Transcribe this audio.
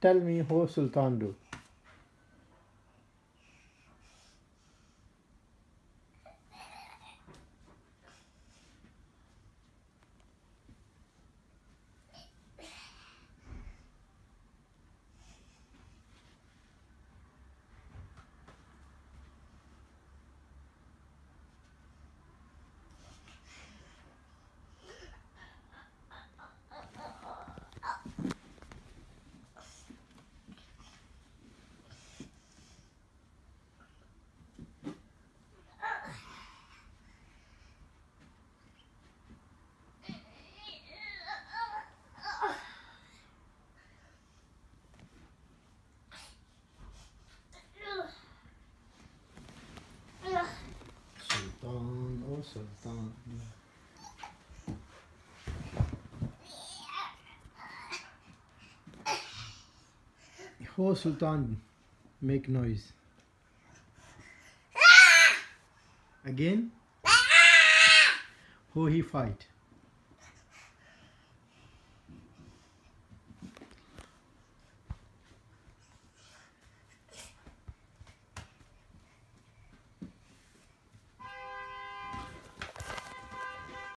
tell me how Sultan do. Sultan, oh Sultan. How Sultan make noise? Again? How he fight?